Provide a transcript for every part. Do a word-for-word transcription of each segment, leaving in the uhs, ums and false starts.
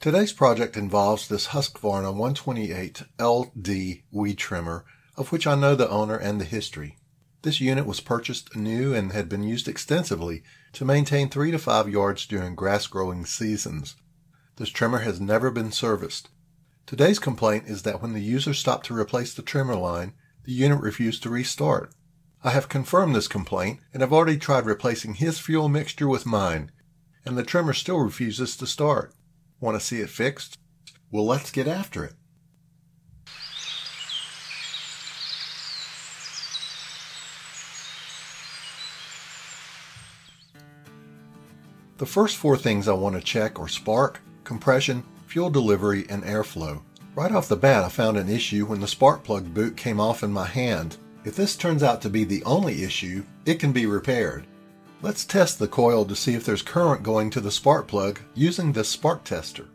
Today's project involves this Husqvarna one twenty-eight L D weed trimmer, of which I know the owner and the history. This unit was purchased new and had been used extensively to maintain three to five yards during grass growing seasons. This trimmer has never been serviced. Today's complaint is that when the user stopped to replace the trimmer line, the unit refused to restart. I have confirmed this complaint and have already tried replacing his fuel mixture with mine, and the trimmer still refuses to start. Want to see it fixed? Well, let's get after it. The first four things I want to check are spark, compression, fuel delivery, and airflow. Right off the bat, I found an issue when the spark plug boot came off in my hand. If this turns out to be the only issue, it can be repaired. Let's test the coil to see if there's current going to the spark plug using this spark tester.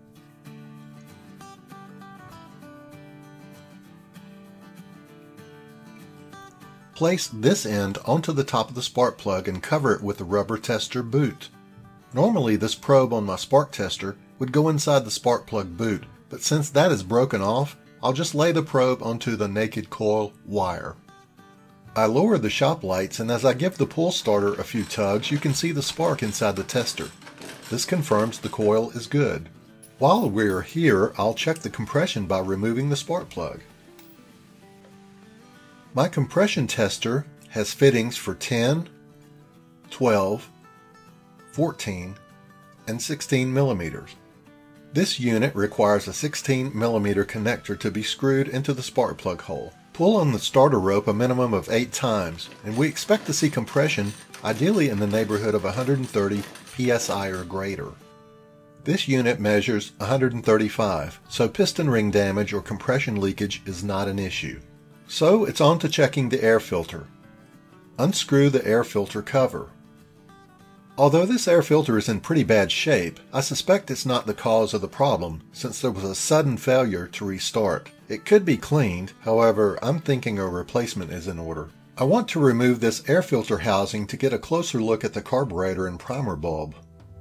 Place this end onto the top of the spark plug and cover it with the rubber tester boot. Normally this probe on my spark tester would go inside the spark plug boot, but since that is broken off, I'll just lay the probe onto the naked coil wire. I lower the shop lights, and as I give the pull starter a few tugs, you can see the spark inside the tester. This confirms the coil is good. While we're here, I'll check the compression by removing the spark plug. My compression tester has fittings for ten, twelve, fourteen, and sixteen millimeters. This unit requires a sixteen millimeter connector to be screwed into the spark plug hole. Pull on the starter rope a minimum of eight times, and we expect to see compression ideally in the neighborhood of one hundred thirty P S I or greater. This unit measures one hundred thirty-five, so piston ring damage or compression leakage is not an issue. So it's on to checking the air filter. Unscrew the air filter cover. Although this air filter is in pretty bad shape, I suspect it's not the cause of the problem, since there was a sudden failure to restart. It could be cleaned, however, I'm thinking a replacement is in order. I want to remove this air filter housing to get a closer look at the carburetor and primer bulb.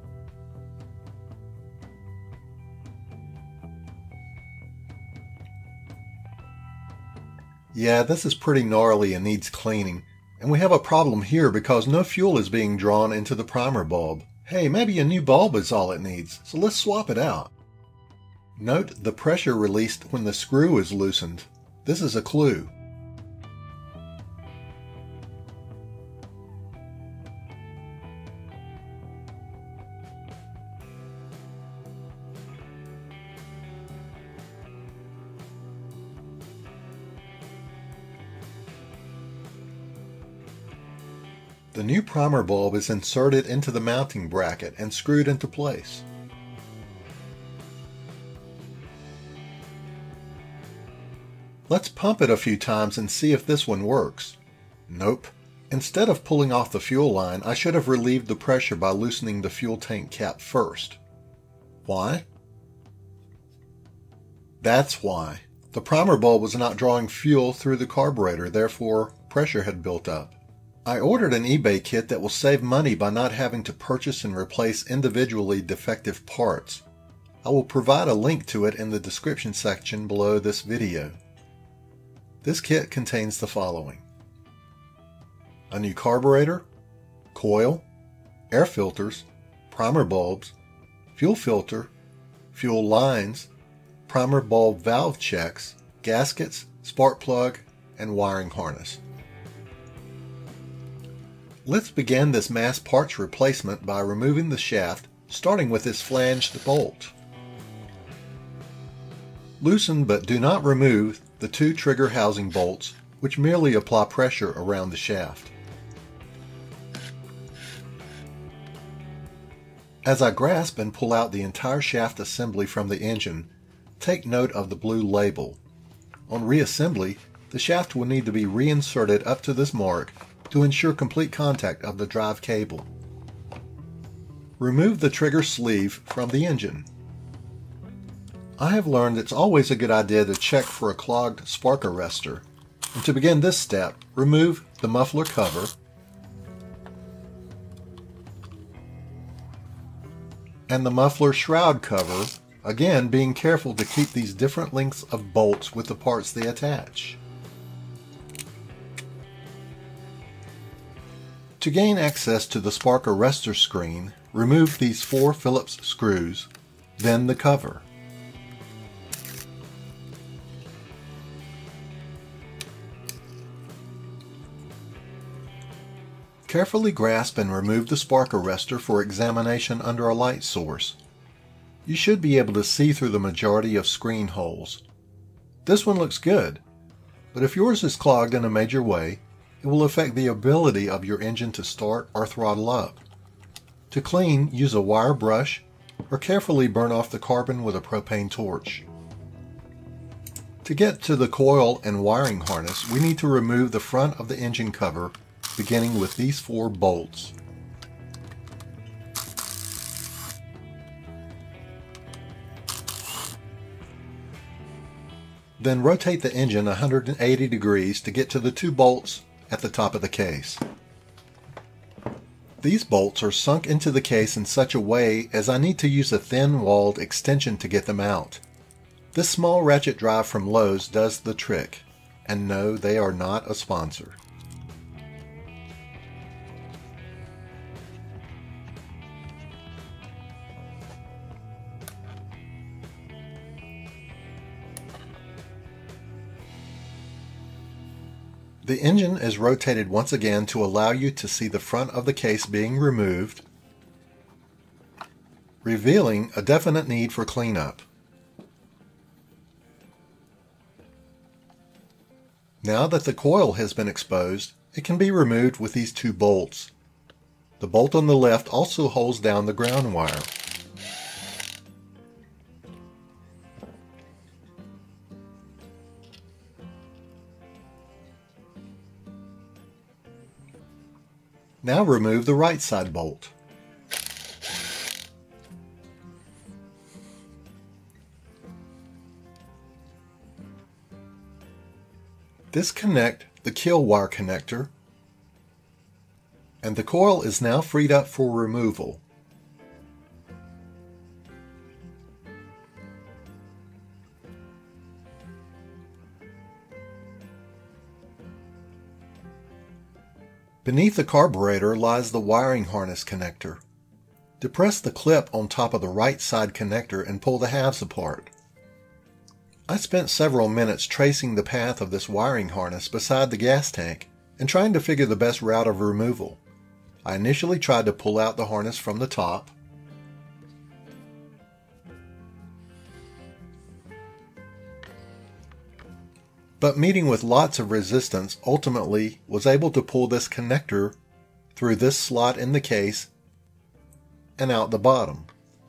Yeah, this is pretty gnarly and needs cleaning. And we have a problem here because no fuel is being drawn into the primer bulb. Hey, maybe a new bulb is all it needs, so let's swap it out. Note the pressure released when the screw is loosened. This is a clue. The new primer bulb is inserted into the mounting bracket and screwed into place. Let's pump it a few times and see if this one works. Nope. Instead of pulling off the fuel line, I should have relieved the pressure by loosening the fuel tank cap first. Why? That's why. The primer bulb was not drawing fuel through the carburetor, therefore pressure had built up. I ordered an eBay kit that will save money by not having to purchase and replace individually defective parts. I will provide a link to it in the description section below this video. This kit contains the following: a new carburetor, coil, air filters, primer bulbs, fuel filter, fuel lines, primer bulb valve checks, gaskets, spark plug, and wiring harness. Let's begin this mass parts replacement by removing the shaft, starting with this flanged bolt. Loosen but do not remove the two trigger housing bolts, which merely apply pressure around the shaft. As I grasp and pull out the entire shaft assembly from the engine, take note of the blue label. On reassembly, the shaft will need to be reinserted up to this mark to ensure complete contact of the drive cable. Remove the trigger sleeve from the engine. I have learned it's always a good idea to check for a clogged spark arrestor. And to begin this step, remove the muffler cover and the muffler shroud cover again being careful to keep these different lengths of bolts with the parts they attach. To gain access to the spark arrestor screen, remove these four Phillips screws, then the cover. Carefully grasp and remove the spark arrestor for examination under a light source. You should be able to see through the majority of screen holes. This one looks good, but if yours is clogged in a major way, it will affect the ability of your engine to start or throttle up. To clean, use a wire brush or carefully burn off the carbon with a propane torch. To get to the coil and wiring harness, we need to remove the front of the engine cover, beginning with these four bolts. Then rotate the engine one hundred eighty degrees to get to the two bolts at the top of the case. These bolts are sunk into the case in such a way as I need to use a thin-walled extension to get them out. This small ratchet drive from Lowe's does the trick, and no, they are not a sponsor. The engine is rotated once again to allow you to see the front of the case being removed, revealing a definite need for cleanup. Now that the coil has been exposed, it can be removed with these two bolts. The bolt on the left also holds down the ground wire. Now remove the right side bolt. Disconnect the kill wire connector, and the coil is now freed up for removal. Beneath the carburetor lies the wiring harness connector. Depress the clip on top of the right side connector and pull the halves apart. I spent several minutes tracing the path of this wiring harness beside the gas tank and trying to figure the best route of removal. I initially tried to pull out the harness from the top, but meeting with lots of resistance, ultimately was able to pull this connector through this slot in the case and out the bottom.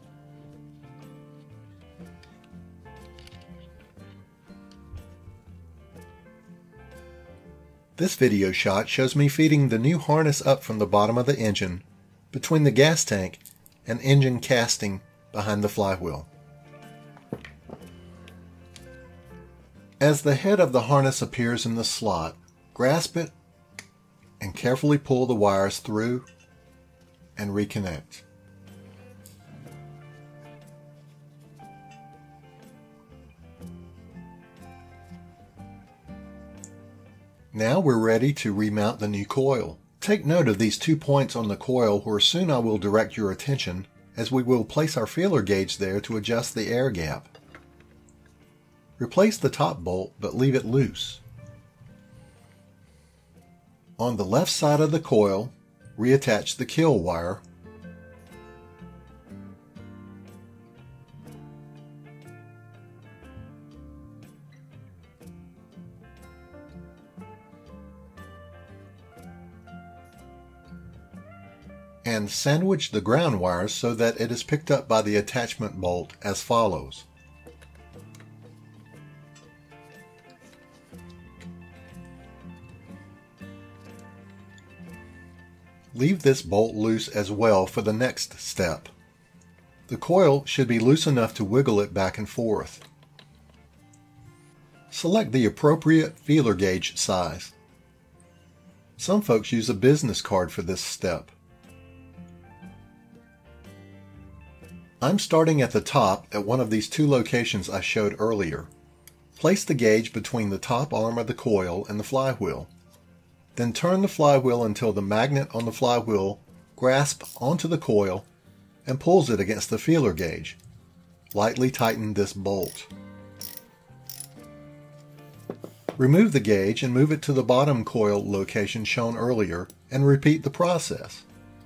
This video shot shows me feeding the new harness up from the bottom of the engine between the gas tank and engine casting behind the flywheel. As the head of the harness appears in the slot, grasp it and carefully pull the wires through and reconnect. Now we're ready to remount the new coil. Take note of these two points on the coil where soon I will direct your attention, as we will place our feeler gauge there to adjust the air gap. Replace the top bolt, but leave it loose. On the left side of the coil, reattach the kill wire. And sandwich the ground wires so that it is picked up by the attachment bolt as follows. Leave this bolt loose as well for the next step. The coil should be loose enough to wiggle it back and forth. Select the appropriate feeler gauge size. Some folks use a business card for this step. I'm starting at the top at one of these two locations I showed earlier. Place the gauge between the top arm of the coil and the flywheel. Then turn the flywheel until the magnet on the flywheel grasps onto the coil and pulls it against the feeler gauge. Lightly tighten this bolt. Remove the gauge and move it to the bottom coil location shown earlier and repeat the process.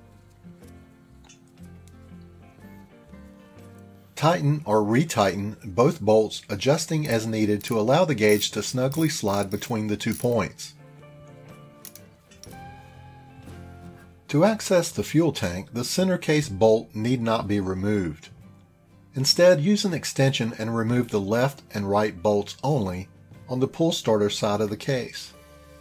Tighten or retighten both bolts, adjusting as needed to allow the gauge to snugly slide between the two points. To access the fuel tank, the center case bolt need not be removed. Instead, use an extension and remove the left and right bolts only on the pull starter side of the case.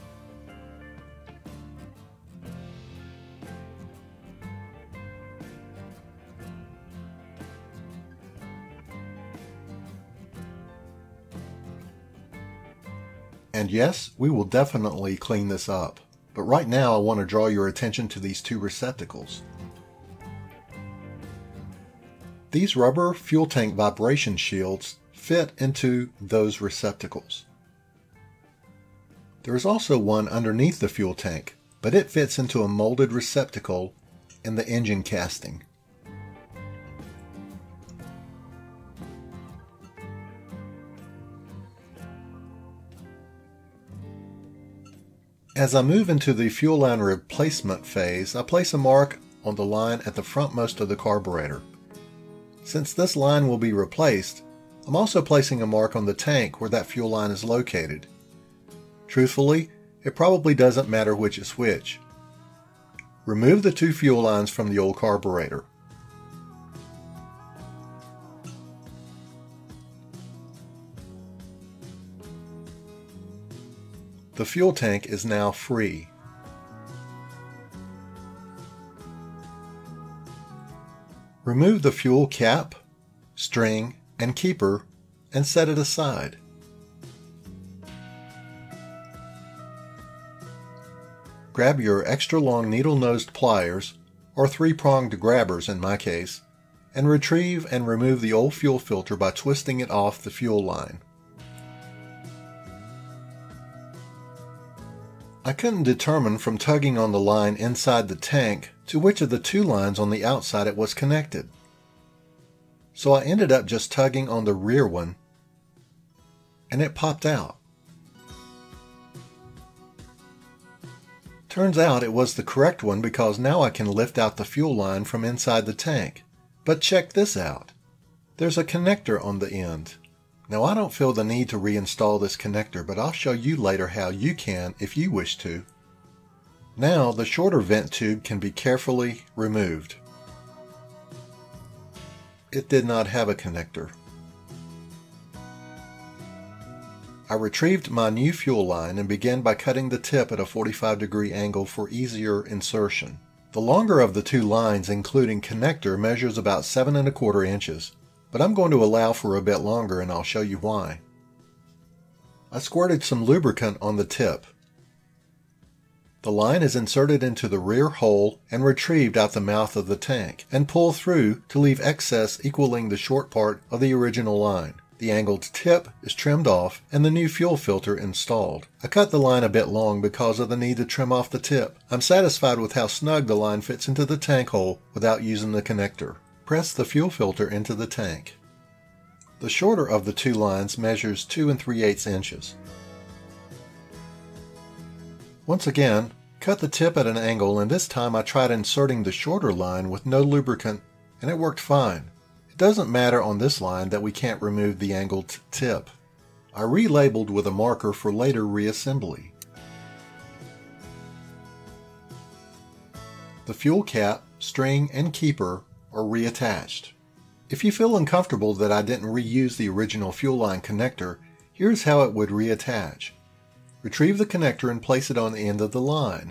And yes, we will definitely clean this up, but right now I want to draw your attention to these two receptacles. These rubber fuel tank vibration shields fit into those receptacles. There is also one underneath the fuel tank, but it fits into a molded receptacle in the engine casting. As I move into the fuel line replacement phase, I place a mark on the line at the frontmost of the carburetor. Since this line will be replaced, I'm also placing a mark on the tank where that fuel line is located. Truthfully, it probably doesn't matter which is which. Remove the two fuel lines from the old carburetor. The fuel tank is now free. Remove the fuel cap, string, and keeper and set it aside. Grab your extra long needle-nosed pliers, or three-pronged grabbers in my case, and retrieve and remove the old fuel filter by twisting it off the fuel line. I couldn't determine from tugging on the line inside the tank to which of the two lines on the outside it was connected. So I ended up just tugging on the rear one, and it popped out. Turns out it was the correct one because now I can lift out the fuel line from inside the tank. But check this out. There's a connector on the end. Now I don't feel the need to reinstall this connector, but I'll show you later how you can if you wish to. Now the shorter vent tube can be carefully removed. It did not have a connector. I retrieved my new fuel line and began by cutting the tip at a forty-five degree angle for easier insertion. The longer of the two lines, including connector, measures about seven and a quarter inches. But I'm going to allow for a bit longer and I'll show you why. I squirted some lubricant on the tip. The line is inserted into the rear hole and retrieved out the mouth of the tank and pulled through to leave excess equaling the short part of the original line. The angled tip is trimmed off and the new fuel filter installed. I cut the line a bit long because of the need to trim off the tip. I'm satisfied with how snug the line fits into the tank hole without using the connector. Press the fuel filter into the tank. The shorter of the two lines measures two and three eighths inches. Once again, cut the tip at an angle, and this time I tried inserting the shorter line with no lubricant and it worked fine. It doesn't matter on this line that we can't remove the angled tip. I relabeled with a marker for later reassembly. The fuel cap, string, and keeper are reattached. If you feel uncomfortable that I didn't reuse the original fuel line connector, here's how it would reattach. Retrieve the connector and place it on the end of the line.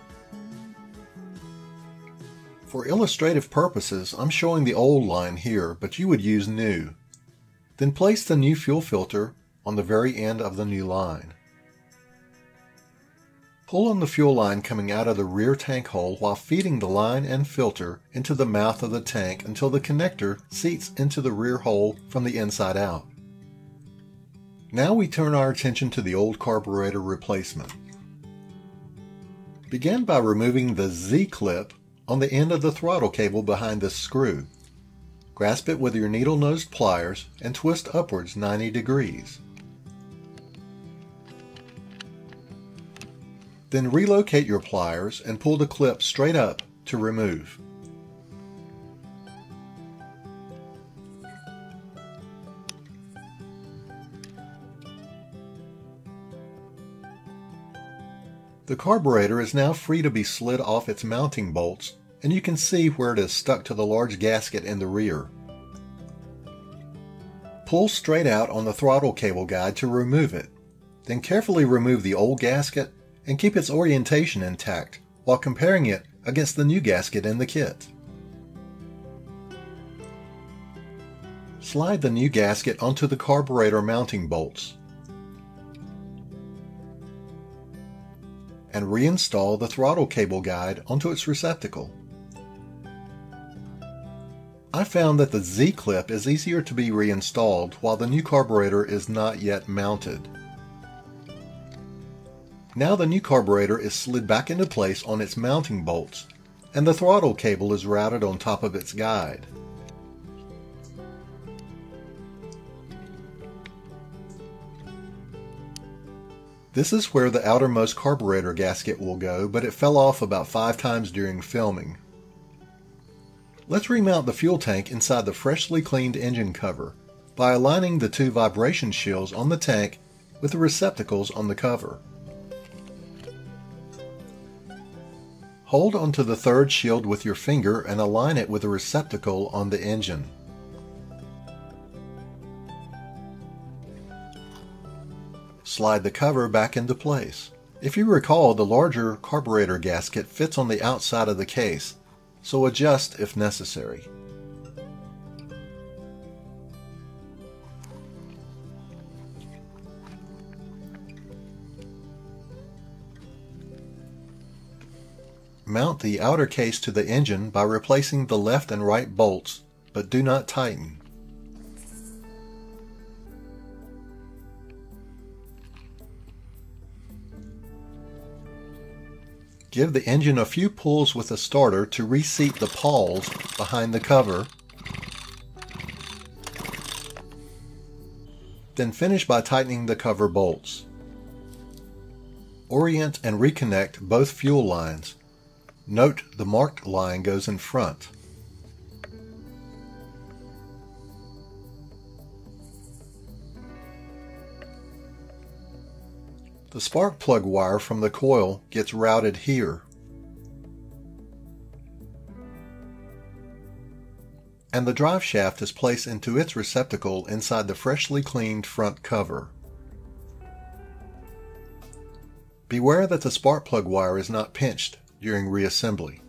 For illustrative purposes, I'm showing the old line here, but you would use new. Then place the new fuel filter on the very end of the new line. Pull on the fuel line coming out of the rear tank hole while feeding the line and filter into the mouth of the tank until the connector seats into the rear hole from the inside out. Now we turn our attention to the old carburetor replacement. Begin by removing the Z-clip on the end of the throttle cable behind this screw. Grasp it with your needle-nosed pliers and twist upwards ninety degrees. Then relocate your pliers and pull the clip straight up to remove. The carburetor is now free to be slid off its mounting bolts, and you can see where it is stuck to the large gasket in the rear. Pull straight out on the throttle cable guide to remove it. Then carefully remove the old gasket and keep its orientation intact while comparing it against the new gasket in the kit. Slide the new gasket onto the carburetor mounting bolts and reinstall the throttle cable guide onto its receptacle. I found that the Z-clip is easier to be reinstalled while the new carburetor is not yet mounted. Now the new carburetor is slid back into place on its mounting bolts, and the throttle cable is routed on top of its guide. This is where the outermost carburetor gasket will go, but it fell off about five times during filming. Let's remount the fuel tank inside the freshly cleaned engine cover by aligning the two vibration shields on the tank with the receptacles on the cover. Hold onto the third shield with your finger and align it with the receptacle on the engine. Slide the cover back into place. If you recall, the larger carburetor gasket fits on the outside of the case, so adjust if necessary. Mount the outer case to the engine by replacing the left and right bolts, but do not tighten. Give the engine a few pulls with a starter to reseat the pawls behind the cover. Then finish by tightening the cover bolts. Orient and reconnect both fuel lines. Note the marked line goes in front. The spark plug wire from the coil gets routed here. And the drive shaft is placed into its receptacle inside the freshly cleaned front cover. Beware that the spark plug wire is not pinched during reassembly.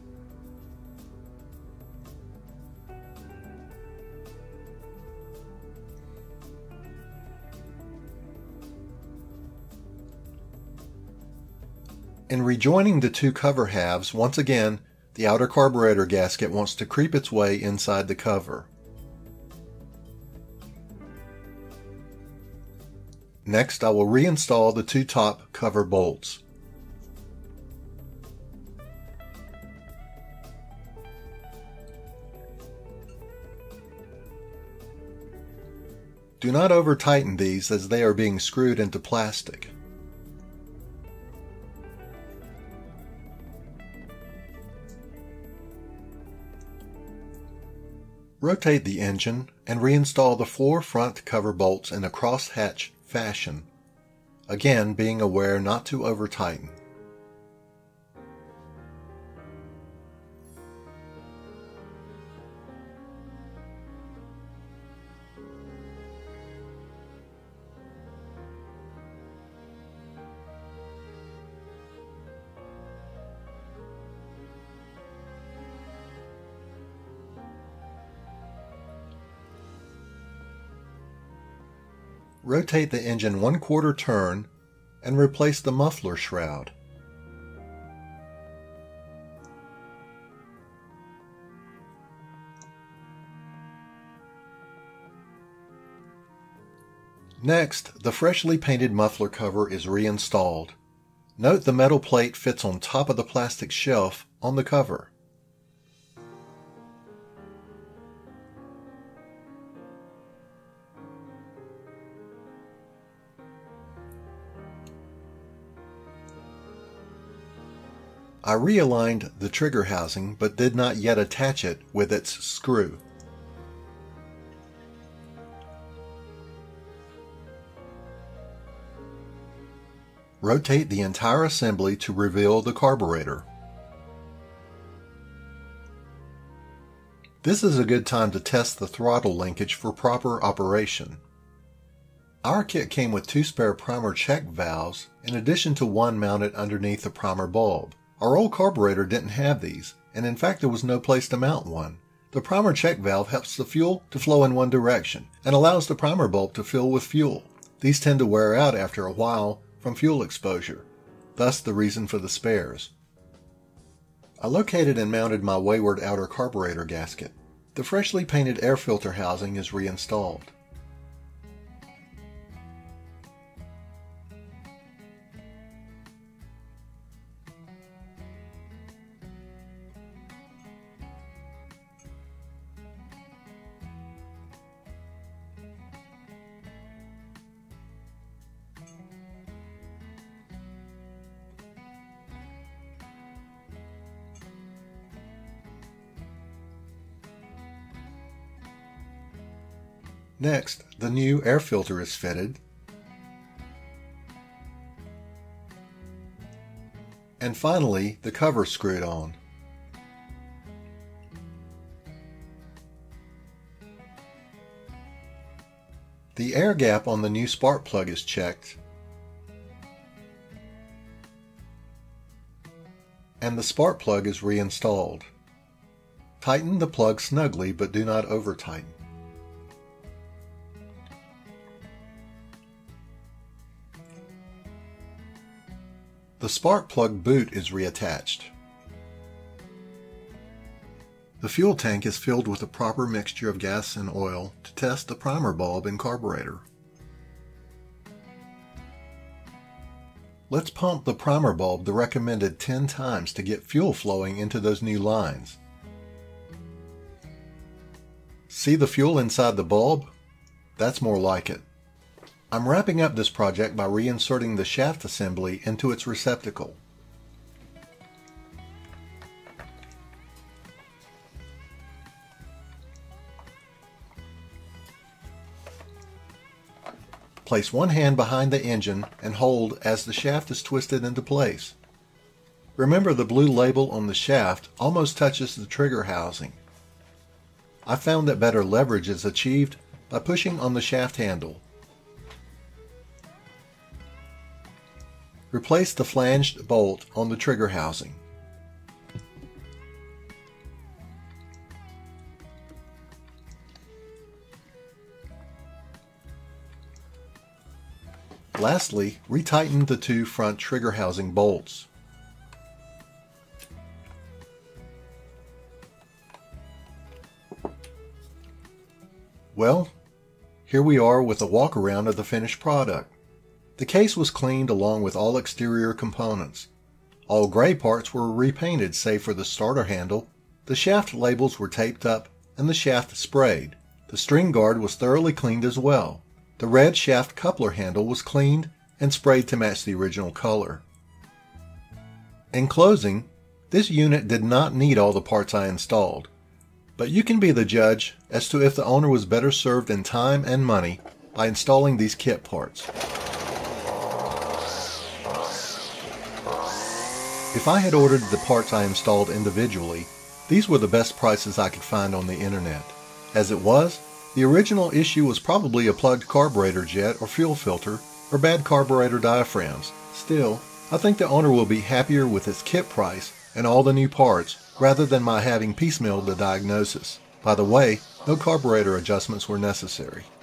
In rejoining the two cover halves, once again, the outer carburetor gasket wants to creep its way inside the cover. Next, I will reinstall the two top cover bolts. Do not over-tighten these as they are being screwed into plastic. Rotate the engine and reinstall the four front cover bolts in a cross-hatch fashion, again being aware not to over-tighten. Rotate the engine one quarter turn and replace the muffler shroud. Next, the freshly painted muffler cover is reinstalled. Note the metal plate fits on top of the plastic shelf on the cover. I realigned the trigger housing but did not yet attach it with its screw. Rotate the entire assembly to reveal the carburetor. This is a good time to test the throttle linkage for proper operation. Our kit came with two spare primer check valves in addition to one mounted underneath the primer bulb. Our old carburetor didn't have these, and in fact there was no place to mount one. The primer check valve helps the fuel to flow in one direction and allows the primer bulb to fill with fuel. These tend to wear out after a while from fuel exposure, thus the reason for the spares. I located and mounted my wayward outer carburetor gasket. The freshly painted air filter housing is reinstalled. Next, the new air filter is fitted, and finally the cover screwed on. The air gap on the new spark plug is checked, and the spark plug is reinstalled. Tighten the plug snugly but do not over-tighten. The spark plug boot is reattached. The fuel tank is filled with a proper mixture of gas and oil to test the primer bulb and carburetor. Let's pump the primer bulb the recommended ten times to get fuel flowing into those new lines. See the fuel inside the bulb? That's more like it. I'm wrapping up this project by reinserting the shaft assembly into its receptacle. Place one hand behind the engine and hold as the shaft is twisted into place. Remember, the blue label on the shaft almost touches the trigger housing. I found that better leverage is achieved by pushing on the shaft handle. Replace the flanged bolt on the trigger housing. Lastly, retighten the two front trigger housing bolts. Well, here we are with a walk around of the finished product. The case was cleaned along with all exterior components. All gray parts were repainted save for the starter handle. The shaft labels were taped up and the shaft sprayed. The string guard was thoroughly cleaned as well. The red shaft coupler handle was cleaned and sprayed to match the original color. In closing, this unit did not need all the parts I installed, but you can be the judge as to if the owner was better served in time and money by installing these kit parts. If I had ordered the parts I installed individually, these were the best prices I could find on the internet. As it was, the original issue was probably a plugged carburetor jet or fuel filter or bad carburetor diaphragms. Still, I think the owner will be happier with its kit price and all the new parts rather than my having piecemealed the diagnosis. By the way, no carburetor adjustments were necessary.